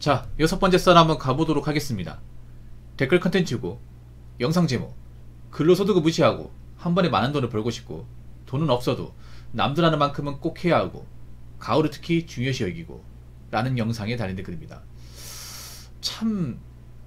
자, 6번째 썰 한번 가보도록 하겠습니다. 댓글 컨텐츠고, 영상 제목, 근로소득을 무시하고 한 번에 많은 돈을 벌고 싶고, 돈은 없어도 남들 하는 만큼은 꼭 해야 하고, 가오를 특히 중요시 여기고 라는 영상에 달린 댓글입니다. 참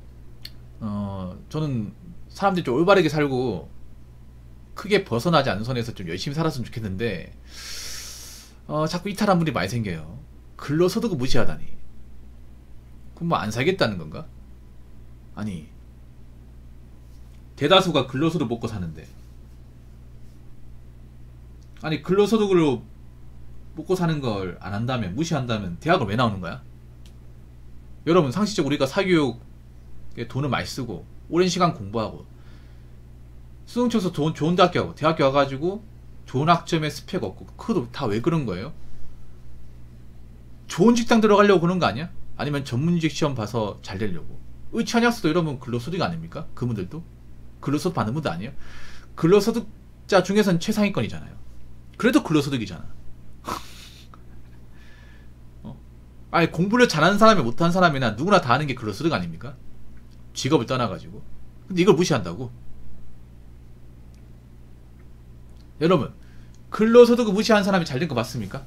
저는 사람들이 좀 올바르게 살고 크게 벗어나지 않는 선에서 좀 열심히 살았으면 좋겠는데 자꾸 이탈한 분이 많이 생겨요. 근로소득을 무시하다니. 그럼 뭐 안 살겠다는 건가? 아니, 대다수가 근로소득 먹고 사는데, 아니 근로소득으로 먹고 사는 걸 안 한다면, 무시한다면 대학을 왜 나오는 거야? 여러분, 상식적으로 우리가 사교육에 돈을 많이 쓰고 오랜 시간 공부하고 수능 쳐서 좋은 대학교 가고 대학교 와가지고 좋은 학점에 스펙 없고, 그것도 다 왜 그런 거예요? 좋은 직장 들어가려고 그런 거 아니야? 아니면 전문직 시험 봐서 잘 되려고. 의치한약수도 여러분 근로소득 아닙니까? 그분들도 근로소득 받는 분도 아니에요? 근로소득자 중에서는 최상위권이잖아요. 그래도 근로소득이잖아. 아니, 공부를 잘하는 사람이 못하는 사람이나 누구나 다 하는 게 근로소득 아닙니까? 직업을 떠나가지고. 근데 이걸 무시한다고? 여러분, 근로소득을 무시하는 사람이 잘된 거 맞습니까?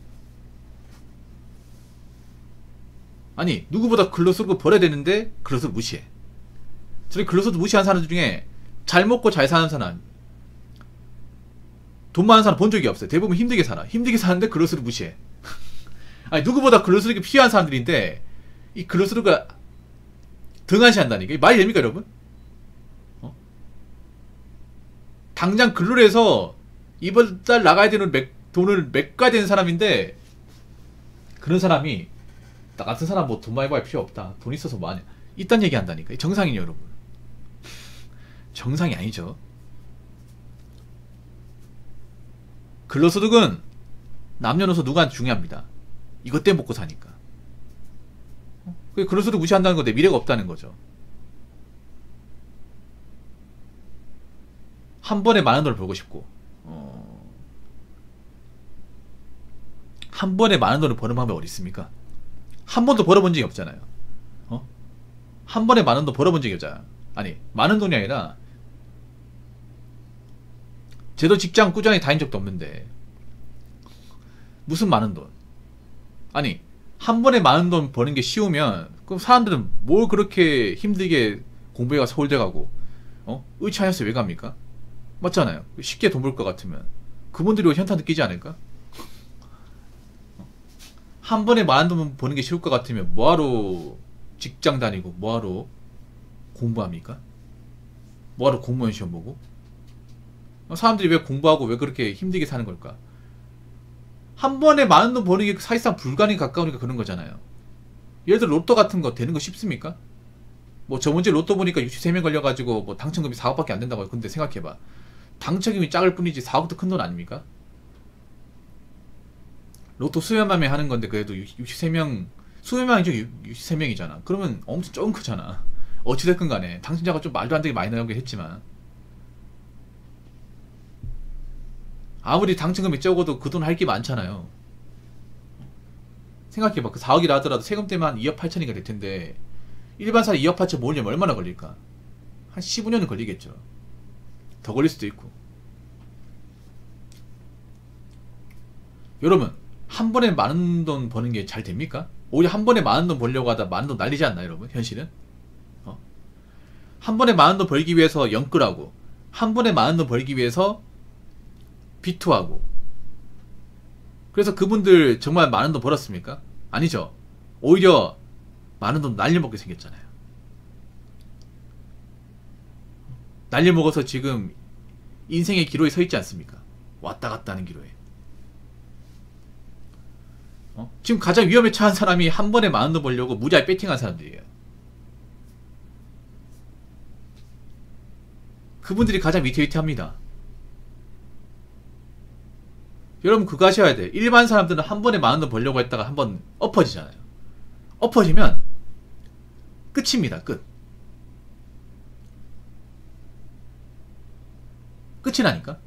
아니, 누구보다 근로소득을 벌어야 되는데 근로소득 무시해. 저희 근로소득 무시하는 사람들 중에 잘 먹고 잘 사는 사람, 돈 많은 사람 본 적이 없어요. 대부분 힘들게 살아. 힘들게 사는데 근로소득 무시해. 아니, 누구보다 근로소득이 필요한 사람들인데 이 근로소득을 등한시한다니까. 이게 말이 됩니까, 여러분? 당장 근로를 해서 이번 달 나가야 되는 돈을 메꿔야 되는 사람인데, 그런 사람이 나 같은 사람 뭐 돈 많이 벌 필요 없다, 돈 있어서 뭐하냐, 이딴 얘기 한다니까. 정상이냐 여러분? 정상이 아니죠. 근로소득은 남녀노소 누가 중요합니다. 이것 때문에 먹고 사니까. 근로소득 무시한다는 건 내 미래가 없다는 거죠. 한 번에 많은 돈을 벌고 싶고, 한 번에 많은 돈을 버는 방법이 어디 있습니까? 한 번도 벌어본 적이 없잖아요. 한 번에 많은 돈 벌어본 적이 없잖아. 아니, 많은 돈이 아니라 제도 직장 꾸준히 다닌 적도 없는데 무슨 많은 돈? 아니, 한 번에 많은 돈 버는 게 쉬우면 그럼 사람들은 뭘 그렇게 힘들게 공부해가 서울대 가고 의치하였어 왜 갑니까? 맞잖아요. 쉽게 돈 벌 것 같으면 그분들이 현타 느끼지 않을까? 한 번에 많은 돈 버는 게 쉬울 것 같으면 뭐하러 직장 다니고 뭐하러 공부합니까? 뭐하러 공무원 시험 보고? 사람들이 왜 공부하고 왜 그렇게 힘들게 사는 걸까? 한 번에 많은 돈 버는 게 사실상 불가능에 가까우니까 그런 거잖아요. 예를 들어 로또 같은 거 되는 거 쉽습니까? 뭐 저번주에 로또 보니까 63명 걸려가지고 뭐 당첨금이 4억밖에 안 된다고 해요. 근데 생각해봐, 당첨금이 작을 뿐이지 4억도 큰 돈 아닙니까? 로또 수몇만 명 하는 건데 그래도 63명, 수몇명이 중 63명이잖아. 그러면 엄청 조금 크잖아. 어찌됐건 간에 당첨자가 좀 말도 안 되게 많이 나오긴 했지만, 아무리 당첨금이 적어도 그 돈 할 게 많잖아요. 생각해봐, 그 4억이라 하더라도 세금 때문에 한 2억 8천이가 될 텐데 일반 사람 2억 8천 모으려면 얼마나 걸릴까? 한 15년은 걸리겠죠. 더 걸릴 수도 있고. 여러분, 한 번에 많은 돈 버는 게 잘 됩니까? 오히려 한 번에 많은 돈 벌려고 하다 많은 돈 날리지 않나요, 여러분? 현실은? 한 번에 많은 돈 벌기 위해서 영끌하고, 한 번에 많은 돈 벌기 위해서 비투하고. 그래서 그분들 정말 많은 돈 벌었습니까? 아니죠. 오히려 많은 돈 날려먹게 생겼잖아요. 날려먹어서 지금 인생의 기로에 서 있지 않습니까? 왔다 갔다 하는 기로에. 지금 가장 위험에 처한 사람이 한 번에 많은 돈 벌려고 무지하게 배팅한 사람들이에요. 그분들이 가장 위태위태합니다. 여러분, 그거 하셔야 돼. 일반 사람들은 한 번에 많은 돈 벌려고 했다가 한번 엎어지잖아요. 엎어지면 끝입니다. 끝이라니까.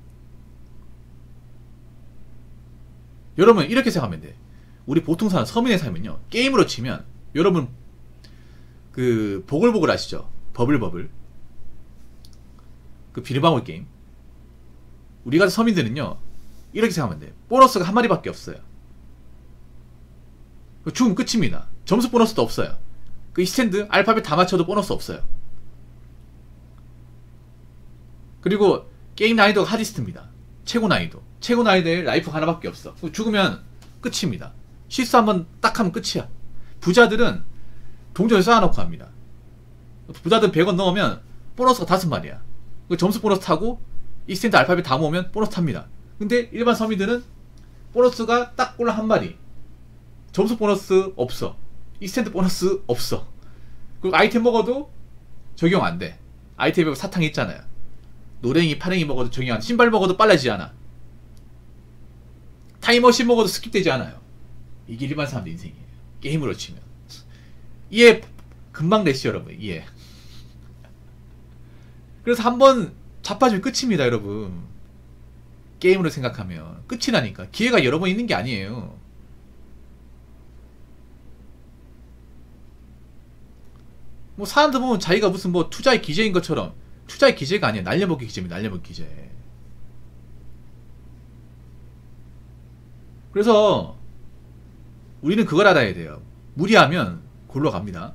여러분, 이렇게 생각하면 돼. 우리 보통 사람, 서민에 살면요, 게임으로 치면 여러분 그 보글보글 아시죠? 버블버블. 그 비밀방울 게임. 우리 같은 서민들은요 이렇게 생각하면 돼요. 보너스가 한 마리밖에 없어요. 죽으면 끝입니다. 점수 보너스도 없어요. 그 스탠드 알파벳 다 맞춰도 보너스 없어요. 그리고 게임 난이도가 하디스트입니다. 최고 난이도. 최고 난이도에 라이프 하나밖에 없어. 죽으면 끝입니다. 실수 한번 딱 하면 끝이야. 부자들은 동전을 쌓아놓고 합니다. 부자들 100원 넣으면 보너스가 5마리야. 그 점수 보너스 타고 이 스탠드 알파벳 다 모으면 보너스 탑니다. 근데 일반 서민들은 보너스가 딱 꼴라 한 마리. 점수 보너스 없어. 이 스탠드 보너스 없어. 그리고 아이템 먹어도 적용 안 돼. 아이템에 사탕 있잖아요. 노랭이, 파랭이 먹어도 적용 안 돼. 신발 먹어도 빨라지지 않아. 타임머신 먹어도 스킵되지 않아요. 이게 일반 사람들 인생이에요. 게임으로 치면. 이해 금방 되시죠, 여러분. 이해. 그래서 한번 자빠지면 끝입니다, 여러분. 게임으로 생각하면 끝이 나니까. 기회가 여러 번 있는 게 아니에요. 뭐 사람들 보면 자기가 무슨 뭐 투자의 기재인 것처럼, 투자의 기재가 아니야. 날려먹기 기재입니다. 날려먹기 기재. 그래서 우리는 그걸 알아야 돼요. 무리하면 골로 갑니다.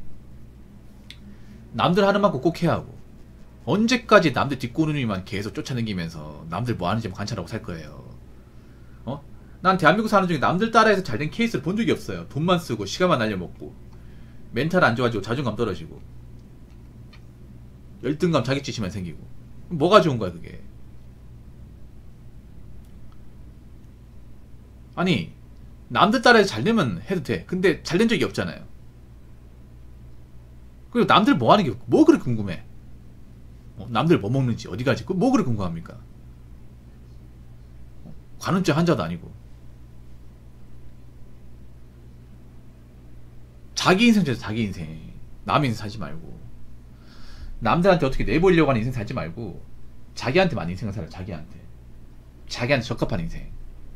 남들 하는 만큼 꼭 해야 하고, 언제까지 남들 뒷구르미만 계속 쫓아다니면서 남들 뭐 하는지 관찰하고 살 거예요. 난 대한민국 사는 중에 남들 따라해서 잘된 케이스를 본 적이 없어요. 돈만 쓰고 시간만 날려먹고 멘탈 안 좋아지고 자존감 떨어지고 열등감 자격지심만 생기고. 뭐가 좋은 거야 그게. 아니 남들 따라해서 잘되면 해도 돼. 근데 잘된 적이 없잖아요. 그리고 남들 뭐 하는 게 뭐 그렇게 궁금해. 남들 뭐 먹는지 어디 가지 뭐 그렇게 궁금합니까. 관운증 환자도 아니고. 자기 인생 살자. 자기 인생. 남 인생 살지 말고, 남들한테 어떻게 내보려고 하는 인생 살지 말고 자기한테만 인생을 살아. 자기한테 적합한 인생.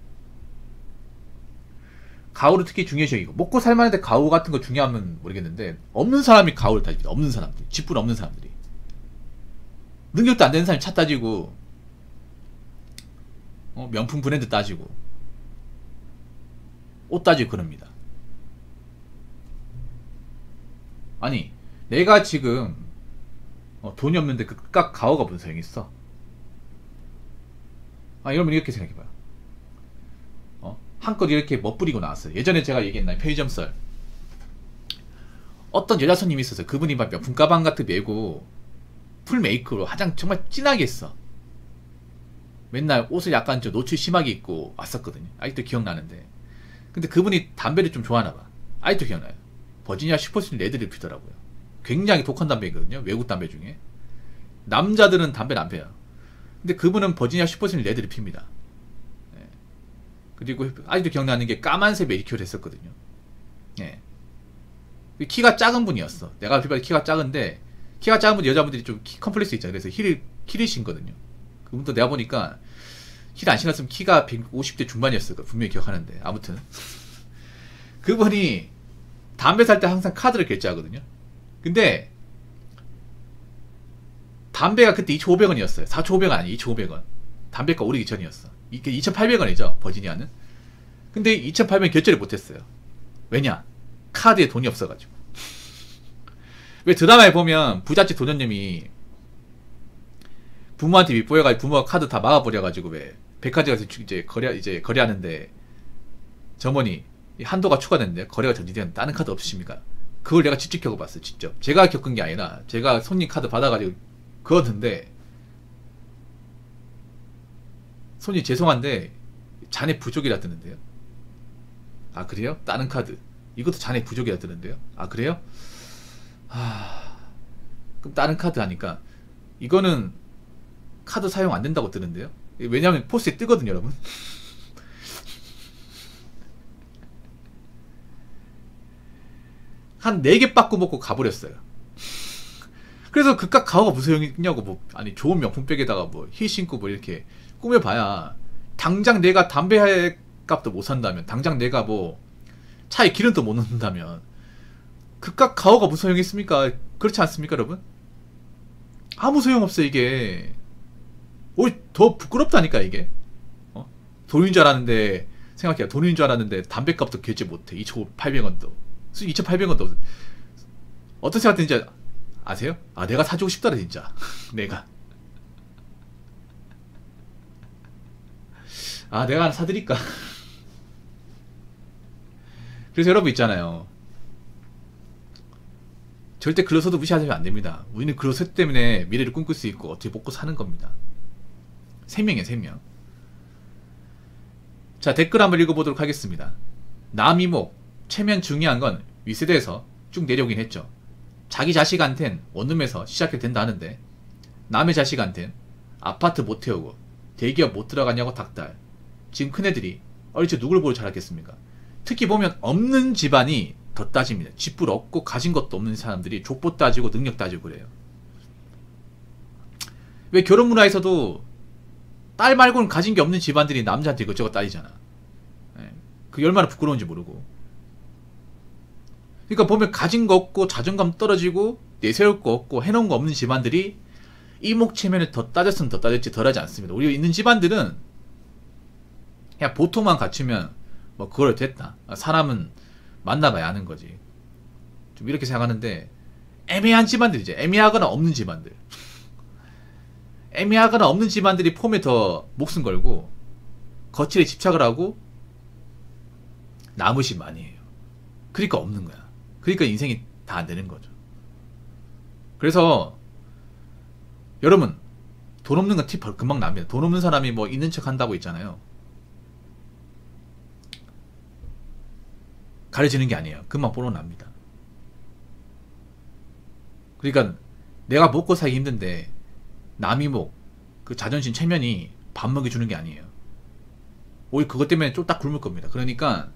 가오를 특히 중요시 여기고, 먹고 살만한데 가오 같은 거 중요하면 모르겠는데 없는 사람이 가오를 따집니다. 없는 사람들, 직분 없는 사람들이. 능력도 안 되는 사람이 차 따지고, 명품 브랜드 따지고, 옷 따지고 그럽니다. 아니 내가 지금 돈이 없는데 그깟 가오가 무슨 소용이 있어. 여러분 이렇게 생각해봐요. 한껏 이렇게 멋부리고 나왔어요. 예전에 제가 얘기했나요? 편의점 썰. 어떤 여자 손님이 있었어요. 그분이 막 명품 가방 같은 메고 풀 메이크로 화장 정말 진하게 했어. 맨날 옷을 약간 좀 노출 심하게 입고 왔었거든요. 아직도 기억나는데. 근데 그분이 담배를 좀 좋아하나봐. 아직도 기억나요. 버지니아 슈퍼스틱 레드를 피더라고요. 굉장히 독한 담배거든요. 외국 담배 중에. 남자들은 담배를 안 피워요. 근데 그분은 버지니아 슈퍼스틱 레드를 핍니다. 네. 그리고 아직도 기억나는 게 까만색 매니큐어를 했었거든요. 네. 키가 작은 분이었어. 내가 비바리 키가 작은데, 키가 작은 분 여자분들이 좀 키 컴플렉스 있잖아요. 그래서 힐을 신거든요. 그분도 내가 보니까 힐 안 신었으면 키가 150대 중반이었을 거야. 분명히 기억하는데. 아무튼 그분이 담배 살 때 항상 카드를 결제하거든요. 근데 담배가 그때 2,500원이었어요. 4,500원 아니 2,500원. 담배가 오르기 전이었어. 이게 2,800원이죠 버지니아는. 근데 2,800원 결제를 못했어요. 왜냐? 카드에 돈이 없어가지고. 왜 드라마에 보면 부잣집 도련님이 부모한테 밉보여가지고 부모가 카드 다 막아버려가지고, 왜 백화점 가서 이제 거래하는데 점원이 한도가 추가됐는데 거래가 정지되는 다른 카드 없으십니까? 그걸 내가 직접 겪어봤어요. 직접. 제가 겪은 게 아니라 제가 손님 카드 받아가지고 그었는데, 손님 죄송한데 잔액 부족이라 뜨는데요. 아 그래요? 다른 카드 이것도 잔액 부족이라 뜨는데요. 아 그래요? 그럼 다른 카드 하니까 이거는 카드 사용 안 된다고 뜨는데요. 왜냐하면 포스에 뜨거든요, 여러분. 한 4개 빠꾸 먹고 가버렸어요. 그래서 그깟 가오가 무슨 소용이 있냐고. 뭐 아니 좋은 명품백에다가 뭐 힐 신고 뭐 이렇게 꾸며봐야, 당장 내가 담배 값도 못 산다면, 당장 내가 뭐 차에 기름도 못 넣는다면 극각 가오가 무슨 소용이 있습니까? 그렇지 않습니까, 여러분? 아무 소용없어, 이게. 오히려 더 부끄럽다니까, 이게. 돈인 줄 알았는데, 생각해요. 돈인 줄 알았는데, 담배값도 결제 못해. 2,800원도. 2,800원도. 어떤 생각 드는지 아세요? 아, 내가 사주고 싶더라, 진짜. 내가. 아, 내가 하나 사드릴까? 그래서 여러분 있잖아요. 절대 글로서도 무시하시면 안 됩니다. 우리는 글로서 때문에 미래를 꿈꿀 수 있고 어떻게 먹고 사는 겁니다. 생명이에요, 생명. 자, 댓글 한번 읽어보도록 하겠습니다. 남이목, 체면 중요한 건 윗세대에서 쭉 내려오긴 했죠. 자기 자식한텐 원룸에서 시작해도 된다 하는데 남의 자식한텐 아파트 못 태우고 대기업 못 들어가냐고 닥달. 지금 큰애들이 어릴 적 누굴 보고 자랐겠습니까? 특히 보면 없는 집안이 더 따집니다. 집불 없고 가진 것도 없는 사람들이 족보 따지고 능력 따지고 그래요. 왜 결혼 문화에서도 딸 말고는 가진 게 없는 집안들이 남자한테 이것저것 따지잖아. 그게 얼마나 부끄러운지 모르고. 그러니까 보면 가진 거 없고 자존감 떨어지고 내세울 거 없고 해놓은 거 없는 집안들이 이목체면을 더 따졌으면 더 따졌지 덜하지 않습니다. 우리 있는 집안들은 그냥 보통만 갖추면 뭐 그걸 됐다. 사람은 만나봐야 하는 거지. 좀 이렇게 생각하는데 애매한 집안들이죠. 애매하거나 없는 집안들. 애매하거나 없는 집안들이 폼에 더 목숨 걸고 거칠에 집착을 하고 나무심 많이 해요. 그러니까 없는 거야. 그러니까 인생이 다 안 되는 거죠. 그래서 여러분 돈 없는 건 팁 금방 납니다. 돈 없는 사람이 뭐 있는 척 한다고 있잖아요. 가려지는 게 아니에요. 금방 뽀록 납니다. 그러니까 내가 먹고 살기 힘든데 남이 그 자존심 체면이 밥 먹여주는 게 아니에요. 오히려 그것 때문에 쫄딱 굶을 겁니다. 그러니까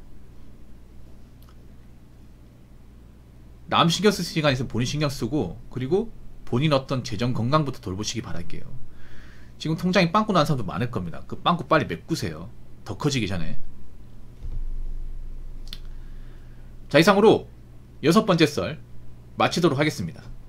남 신경 쓸 시간 있으면 본인 신경 쓰고 그리고 본인 어떤 재정 건강부터 돌보시기 바랄게요. 지금 통장이 빵꾸 난 사람도 많을 겁니다. 그 빵꾸 빨리 메꾸세요. 더 커지기 전에. 자, 이상으로 6번째 썰 마치도록 하겠습니다.